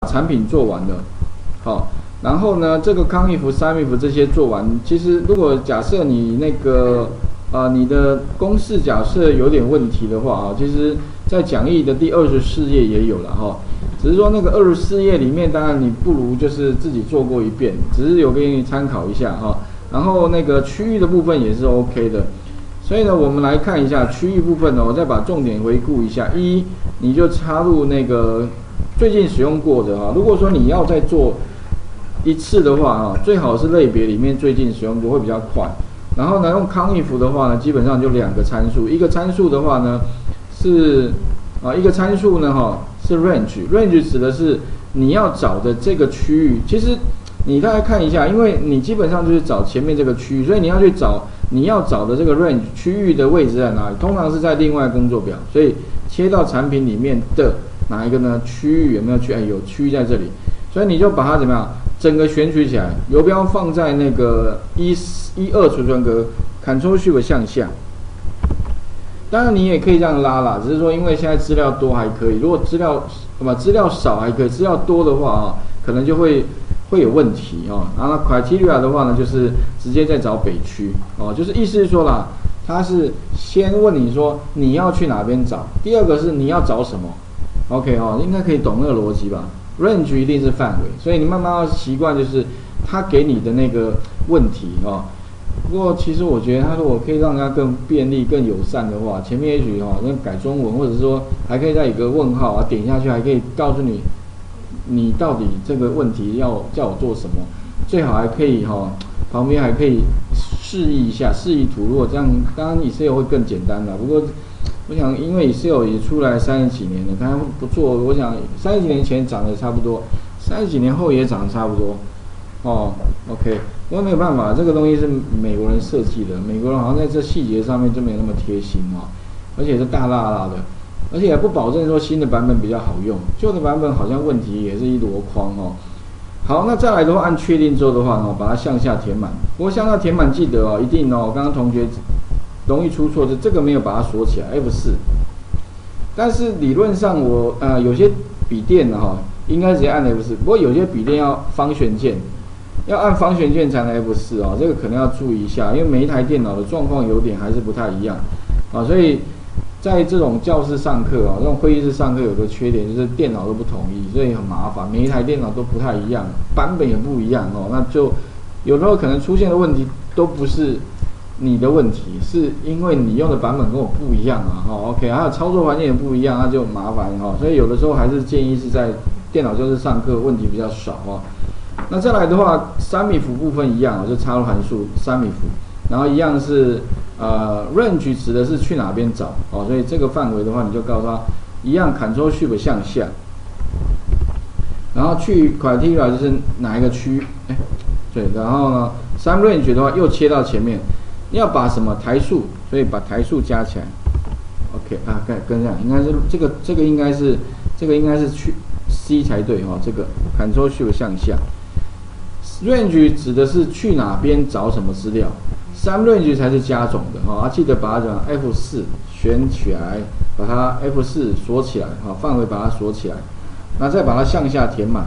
产品做完了，好，然后呢，这个康 if、sum if 这些做完，其实如果假设你那个你的公式假设有点问题的话啊，其实在讲义的第24页也有了哈，只是说那个24页里面，当然你不如就是自己做过一遍，只是有给你参考一下哈。然后那个区域的部分也是 OK 的，所以呢，我们来看一下区域部分呢，我再把重点回顾一下。一，你就插入那个最近使用过的哈，如果说你要再做一次的话哈，最好是类别里面最近使用过会比较快。然后呢，用康 if 的话呢，基本上就2个参数，一个参数的话呢是一个参数呢是 range 指的是你要找的这个区域，其实你大概看一下，因为你基本上就是找前面这个区域，所以你要去找你要找的这个 range 区域的位置在哪里，通常是在另外工作表，所以切到产品里面的哪一个呢？区域有没有区？有区域在这里，所以你就把它怎么样？整个选取起来，游标放在那个12储存格 ，Ctrl Shift 向下。当然你也可以这样拉啦，只是说因为现在资料多还可以，如果资料少还可以，资料多的话可能就会有问题然后 criteria 的话呢，就是直接再找北区就是意思是说啦，它是先问你说你要去哪边找，第二个是你要找什么 ，OK 应该可以懂那个逻辑吧。range 一定是范围，所以你慢慢要习惯，就是他给你的那个问题不过其实我觉得，他如果可以让它更便利、更友善的话，前面也许那改中文，或者说还可以再有个问号点下去还可以告诉你，你到底这个问题要叫我做什么，最好还可以旁边还可以示意一下，示意图。如果这样，当然 Excel 会更简单啦。不过我想，因为 Excel 也出来30几年了，它不错。我想30几年前涨得差不多，30几年后也涨得差不多。OK， 不过没有办法，这个东西是美国人设计的，美国人好像在这细节上面就没有那么贴心而且是大辣辣的，而且也不保证说新的版本比较好用，旧的版本好像问题也是一箩筐好，那再来的话，按确定之后的话把它向下填满。不过向下填满记得一定刚刚同学容易出错，是这个没有把它锁起来 F4。但是理论上我有些笔电应该直接按 F4， 不过有些笔电要方旋键，要按方旋键才能 F4这个可能要注意一下，因为每一台电脑的状况有点还是不太一样所以在这种教室上课这种会议室上课有个缺点就是电脑都不统一，所以很麻烦，每一台电脑都不太一样，版本也不一样那就有时候可能出现的问题都不是你的问题，是因为你用的版本跟我不一样OK， 还有操作环境也不一样，那就麻烦所以有的时候还是建议是在电脑教室上课，问题比较少那再来的话，sum if部分一样就插入函数 sum if， 然后一样是range 指的是去哪边找所以这个范围的话，你就告诉他一样 Ctrl Shift 向下，然后去 criteria 就是哪一个区对，然后呢 sum range 的话又切到前面，要把什么台数，所以把台数加起来 ，OK 跟这样应该是这个应该是去 C 才对这个 Ctrl Shift 向下 ，range 指的是去哪边找什么资料。sum range 才是加总的记得把它讲 F4 选起来，把它 F4 锁起来范围把它锁起来，那再把它向下填满。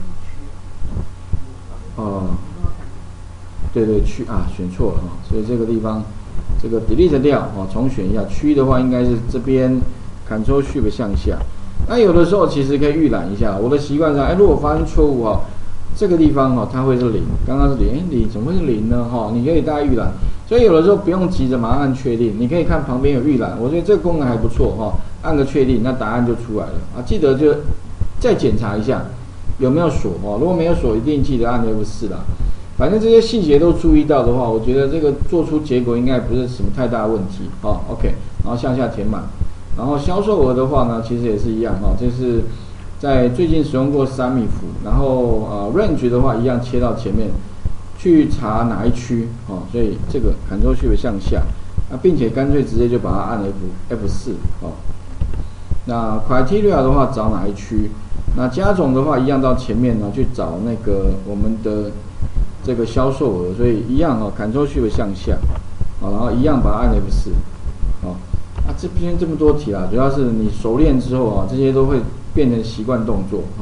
对区选错了所以这个地方这个 delete 掉重选一下。区的话应该是这边 Ctrl Shift 向下。那有的时候其实可以预览一下，我的习惯上如果发现错误这个地方它会是0，刚刚是0，怎么会是0呢你可以大概预览，所以有的时候不用急着马上按确定，你可以看旁边有预览，我觉得这个功能还不错按个确定，那答案就出来了记得就再检查一下有没有锁如果没有锁，一定记得按 F4 啦。反正这些细节都注意到的话，我觉得这个做出结果应该不是什么太大的问题OK， 然后向下填满，然后销售额的话呢，其实也是一样就是在最近使用过sum if，然后range 的话一样切到前面去查哪一区所以这个 Ctrl Shift 向下并且干脆直接就把它按 F4 那 criteria 的话找哪一区，那加总的话一样到前面去找那个我们的这个销售额，所以一样Ctrl Shift 向下然后一样把它按 F4 这边这么多题主要是你熟练之后这些都会变成习惯动作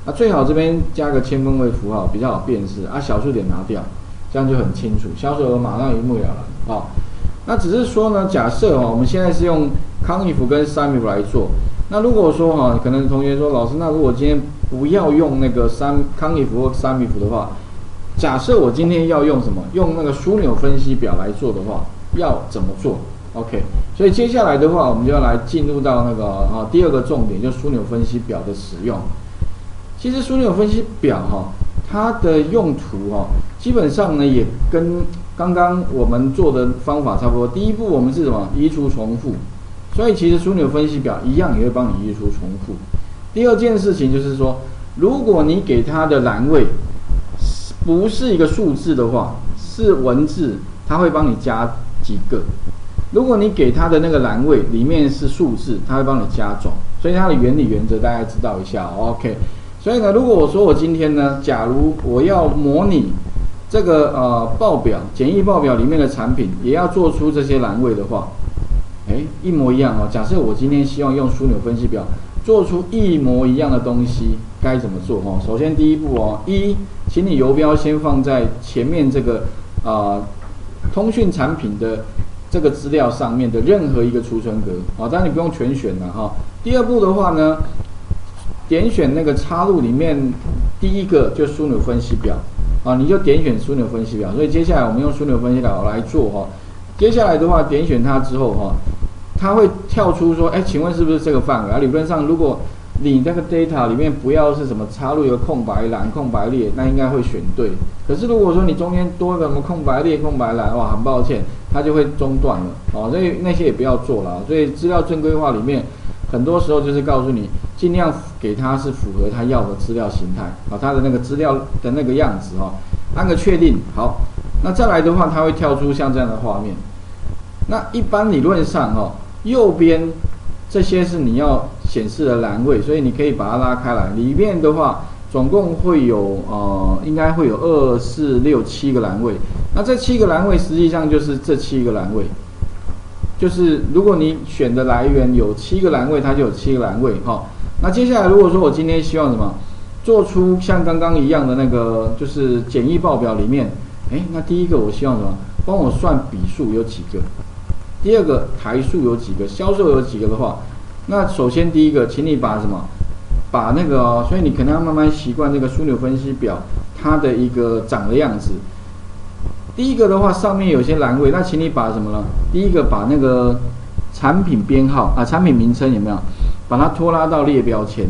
最好这边加个千分位符号比较好辨识小数点拿掉，这样就很清楚，销售额马上一目了然那只是说呢，假设我们现在是用康if跟 SUMIF 来做，那如果说可能同学说老师，那如果今天不要用那个康if或 SUMIF 的话，假设我今天要用什么？用那个枢纽分析表来做的话，要怎么做 ？OK， 所以接下来的话，我们就要来进入到那个第二个重点，就是枢纽分析表的使用。其实枢纽分析表它的用途基本上呢也跟刚刚我们做的方法差不多。第一步我们是什么？移除重复，所以其实枢纽分析表一样也会帮你移除重复。第二件事情就是说，如果你给它的栏位不是一个数字的话，是文字，它会帮你加几个。如果你给它的那个栏位里面是数字，它会帮你加总。所以它的原理原则大家知道一下 ，OK。所以呢，如果我说我今天呢，假如我要模拟这个报表简易报表里面的产品，也要做出这些栏位的话，一模一样假设我今天希望用枢纽分析表做出一模一样的东西，该怎么做首先第一步请你游标先放在前面这个通讯产品的这个资料上面的任何一个储存格当然你不用全选了第二步的话呢，点选那个插入里面第一个就枢纽分析表你就点选枢纽分析表。所以接下来我们用枢纽分析表来做接下来的话点选它之后它会跳出说请问是不是这个范围理论上如果你那个 data 里面不要是什么插入一个空白栏空白列，那应该会选对。可是如果说你中间多一个什么空白列空白栏很抱歉它就会中断了所以那些也不要做了。所以资料正规化里面很多时候就是告诉你尽量给它是符合它要的资料形态它的那个资料的那个样子按个确定。好，那再来的话它会跳出像这样的画面。那一般理论上右边这些是你要显示的栏位，所以你可以把它拉开来。里面的话总共会有应该会有2、4、6、7个栏位。那这7个栏位实际上就是这7个栏位，就是如果你选的来源有7个栏位，它就有7个栏位那接下来如果说我今天希望什么做出像刚刚一样的那个就是简易报表里面那第一个我希望什么帮我算笔数有几个，第二个台数有几个，销售有几个的话，那首先第一个请你把什么把那个所以你可能要慢慢习惯这个枢纽分析表它的一个长的样子。第一个的话上面有些栏位，那请你把什么呢？第一个把那个产品编号产品名称有没有把它拖拉到列标签。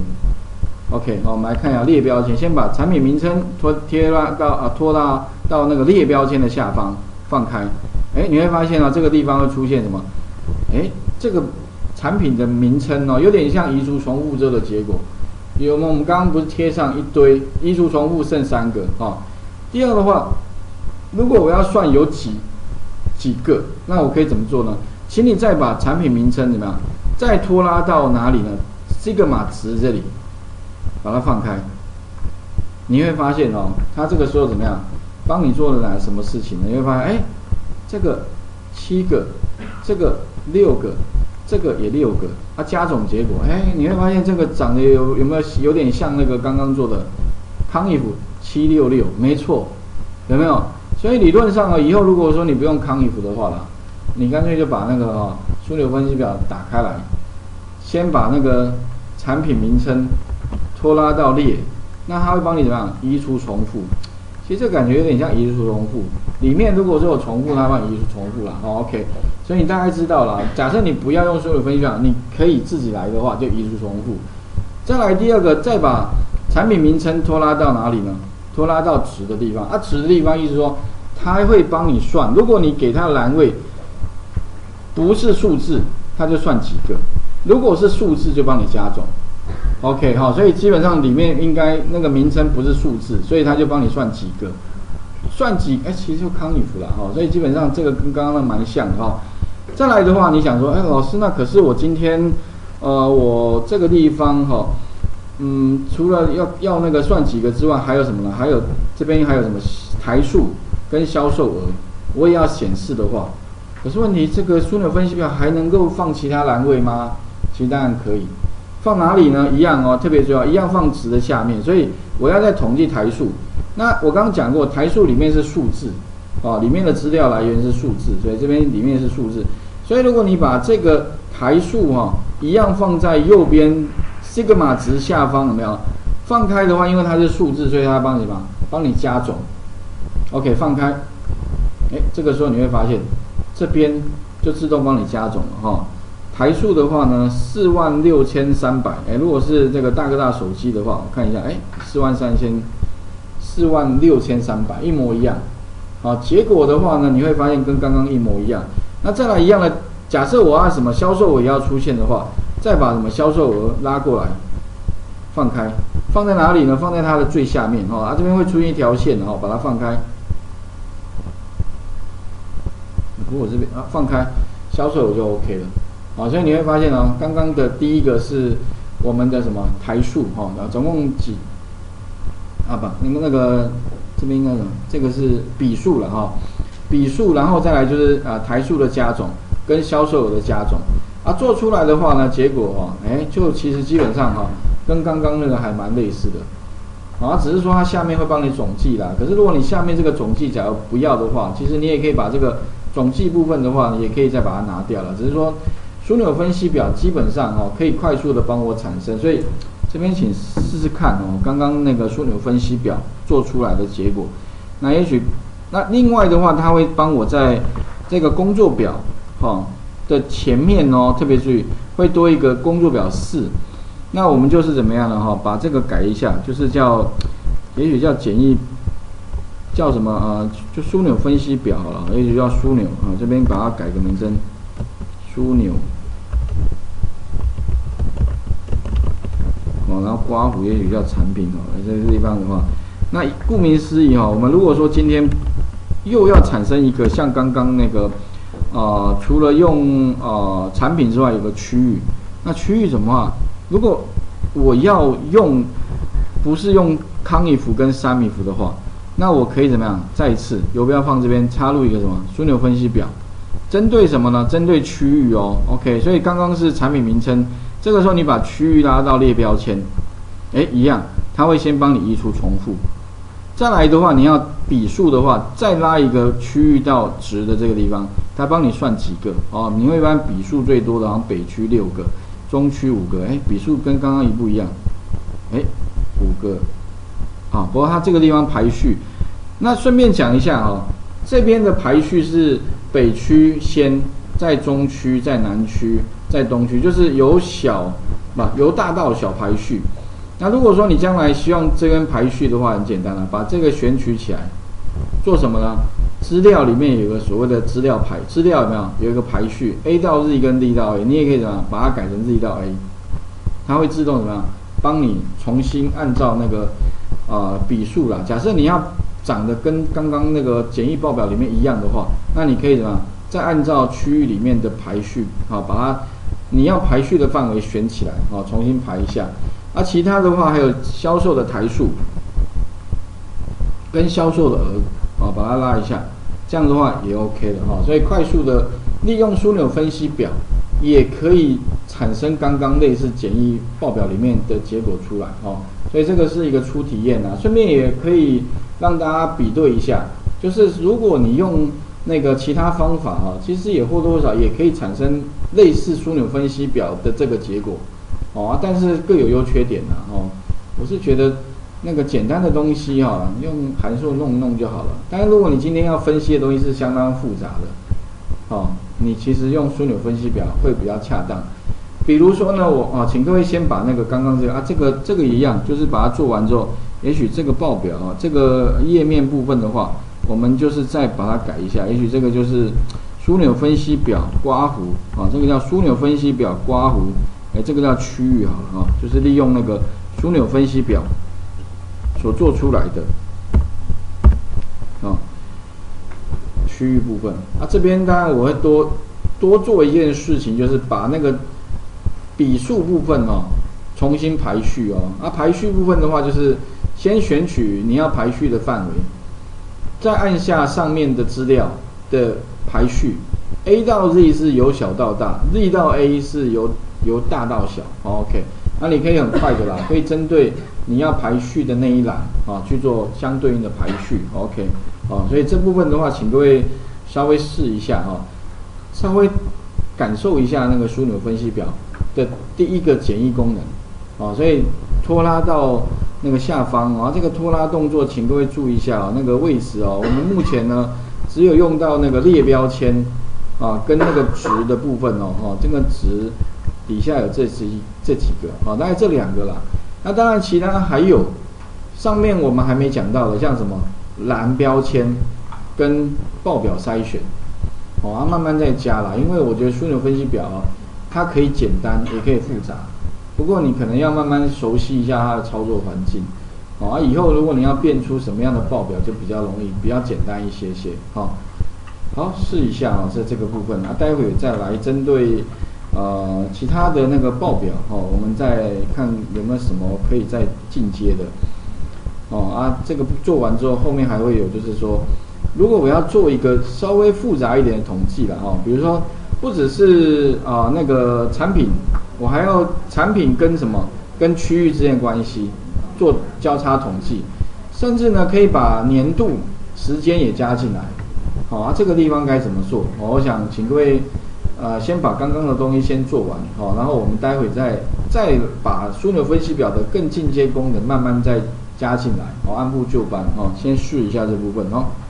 OK， 我们来看一下列标签，先把产品名称拖拉到那个列标签的下方放开。你会发现这个地方会出现什么？这个产品的名称有点像移除重复之后的结果。我们刚刚不是贴上一堆移除重复剩3个第二的话，如果我要算有几个，那我可以怎么做呢？请你再把产品名称怎么样？再拖拉到哪里呢？这个码值这里，把它放开。你会发现它这个时候怎么样？帮你做了什么事情呢？你会发现，这个7个，这个6个，这个也6个，加总结果，你会发现这个长得有没有点像那个刚刚做的康if766？没错，有没有？所以理论上以后如果说你不用康if的话啦，你干脆就把那个枢纽分析表打开来，先把那个产品名称拖拉到列，那它会帮你怎么样移除重复。其实这感觉有点像移除重复，里面如果说有重复，它帮你移除重复啦。OK， 所以你大概知道了。假设你不要用枢纽分析表，你可以自己来的话，就移除重复。再来第二个，再把产品名称拖拉到哪里呢？拖拉到值的地方。值的地方意思说，它会帮你算。如果你给它的栏位不是数字，它就算几个；如果是数字，就帮你加总。OK， 所以基本上里面应该那个名称不是数字，所以它就帮你算几个，算几其实就康if啦所以基本上这个跟刚刚的蛮像的再来的话，你想说，老师，那可是我今天我这个地方除了要那个算几个之外，还有什么呢？还有这边还有什么台数跟销售额，我也要显示的话，可是问题这个枢纽分析表还能够放其他栏位吗？其实当然可以。 放哪里呢？一样哦，特别重要，一样放值的下面。所以我要再统计台数。那我刚刚讲过，台数里面是数字，里面的资料来源是数字，所以这边里面是数字。所以如果你把这个台数一样放在右边 sigma 值下方，有没有？放开的话，因为它是数字，所以它帮你加总。OK， 放开，这个时候你会发现这边就自动帮你加总了台数的话呢，46300，如果是这个大哥大手机的话，我看一下46300，一模一样。好，结果的话呢，你会发现跟刚刚一模一样。那再来一样的，假设我要什么销售额也要出现的话，再把什么销售额拉过来，放开，放在哪里呢？放在它的最下面这边会出现一条线把它放开。如果这边放开，销售额就 OK 了。所以你会发现刚刚的第一个是我们的什么台数总共几那个这边应该什么？这个是笔数了笔数，然后再来就是台数的加总跟销售额的加总做出来的话呢，结果就其实基本上跟刚刚那个还蛮类似的只是说它下面会帮你总计啦。可是如果你下面这个总计假如不要的话，其实你也可以把这个总计部分的话，也可以再把它拿掉了。只是说枢纽分析表基本上可以快速的帮我产生，所以这边请试试看刚刚那个枢纽分析表做出来的结果。那也许那另外的话，它会帮我在这个工作表的前面特别注意会多一个工作表4。那我们就是怎么样呢把这个改一下，就是也许叫简易叫什么就枢纽分析表好了，也许叫枢纽这边把它改个名称，枢纽然后刮胡也许叫产品这个地方的话，那顾名思义我们如果说今天又要产生一个像刚刚那个除了用产品之外，有个区域，那区域怎么如果我要用不是用康if跟SUMIF的话，那我可以怎么样？再一次游标放这边，插入一个什么枢纽分析表，针对什么呢？针对区域OK， 所以刚刚是产品名称，这个时候你把区域拉到列标签，一样，它会先帮你移除重复。再来的话，你要笔数的话，再拉一个区域到值的这个地方，它帮你算几个你会发现笔数最多的好像北区6个，中区5个，笔数跟刚刚一不一样，5个。不过它这个地方排序，那顺便讲一下这边的排序是北区先，在中区，在南区，在东区，就是由大到小排序。那如果说你将来希望这边排序的话，很简单了，把这个选取起来，做什么呢？资料里面有个所谓的资料有没有？有一个排序 A 到 Z 跟 D 到 A， 你也可以怎么样把它改成 Z 到 A， 它会自动怎么样帮你重新按照那个笔数啦。假设你要长得跟刚刚那个简易报表里面一样的话，那你可以怎么再按照区域里面的排序把它你要排序的范围选起来重新排一下。其他的话还有销售的台数跟销售的额把它拉一下，这样的话也 OK 的所以快速的利用枢纽分析表，也可以产生刚刚类似简易报表里面的结果出来所以这个是一个初体验顺便也可以让大家比对一下，就是如果你用那个其他方法其实也或多或少也可以产生类似枢纽分析表的这个结果但是各有优缺点我是觉得那个简单的东西用函数弄一弄就好了。但是如果你今天要分析的东西是相当复杂的你其实用枢纽分析表会比较恰当。比如说呢，我请各位先把那个刚刚这个一样，就是把它做完之后，也许这个报表这个页面部分的话，我们就是再把它改一下，也许这个就是枢纽分析表刮胡这个叫枢纽分析表刮胡。这个叫区域好了就是利用那个枢纽分析表所做出来的区域部分这边当然我会多做一件事情，就是把那个笔数部分重新排序排序部分的话，就是先选取你要排序的范围，再按下上面的资料的排序 ，A 到 Z 是由小到大 ，Z 到 A 是由大到小，OK。 那你可以很快的啦，可以针对你要排序的那一栏去做相对应的排序 ，OK， 所以这部分的话，请各位稍微试一下稍微感受一下那个枢纽分析表的第一个简易功能所以拖拉到那个下方这个拖拉动作，请各位注意一下那个位置我们目前呢只有用到那个列标签跟那个值的部分这个值底下有这几个大概这2个啦。那当然其他还有上面我们还没讲到的，像什么栏标签跟报表筛选慢慢再加啦。因为我觉得枢纽分析表它可以简单也可以复杂，不过你可能要慢慢熟悉一下它的操作环境以后如果你要变出什么样的报表就比较容易，比较简单一些好，试一下在这个部分待会再来针对其他的那个报表我们再看有没有什么可以再进阶的这个做完之后，后面还会有就是说，如果我要做一个稍微复杂一点的统计啦比如说不只是那个产品，我还要产品跟什么跟区域之间的关系做交叉统计，甚至呢可以把年度时间也加进来这个地方该怎么做我想请各位先把刚刚的东西先做完然后我们待会再把枢纽分析表的更进阶功能慢慢再加进来按部就班先试一下这部分